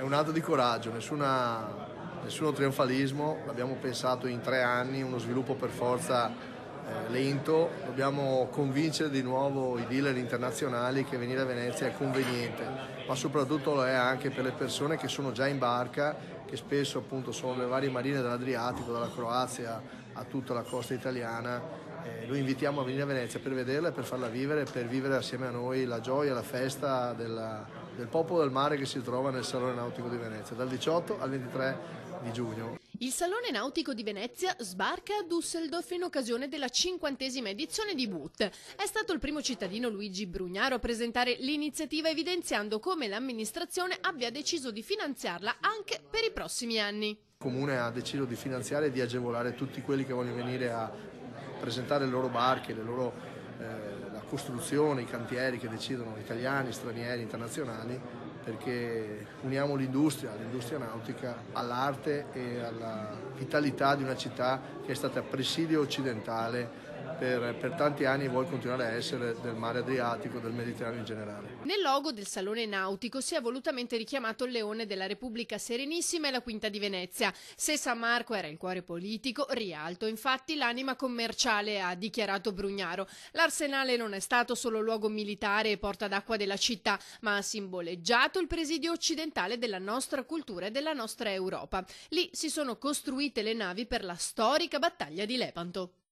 un atto di coraggio, nessuno trionfalismo, l'abbiamo pensato in 3 anni, uno sviluppo per forza lento, dobbiamo convincere di nuovo i dealer internazionali che venire a Venezia è conveniente, ma soprattutto lo è anche per le persone che sono già in barca, che spesso appunto sono le varie marine dell'Adriatico, dalla Croazia a tutta la costa italiana. Noi invitiamo a venire a Venezia per vederla e per farla vivere, per vivere assieme a noi la gioia, la festa del popolo del mare che si trova nel Salone Nautico di Venezia, dal 18 al 23 di giugno. Il Salone Nautico di Venezia sbarca a Düsseldorf in occasione della 50ª edizione di BUT. È stato il primo cittadino, Luigi Brugnaro, a presentare l'iniziativa evidenziando come l'amministrazione abbia deciso di finanziarla anche per i prossimi anni. Il Comune ha deciso di finanziare e di agevolare tutti quelli che vogliono venire a presentare le loro barche, la costruzione, i cantieri che decidono, italiani, stranieri, internazionali, perché uniamo l'industria nautica all'arte e alla vitalità di una città che è stata presidio occidentale per tanti anni e vuole continuare a essere del mare Adriatico, del Mediterraneo in generale. Nel logo del Salone Nautico si è volutamente richiamato il leone della Repubblica Serenissima e la Quinta di Venezia. Se San Marco era il cuore politico, Rialto infatti l'anima commerciale, ha dichiarato Brugnaro. L'Arsenale non è stato solo luogo militare e porta d'acqua della città, ma ha simboleggiato il presidio occidentale della nostra cultura e della nostra Europa. Lì si sono costruite le navi per la storica battaglia di Lepanto.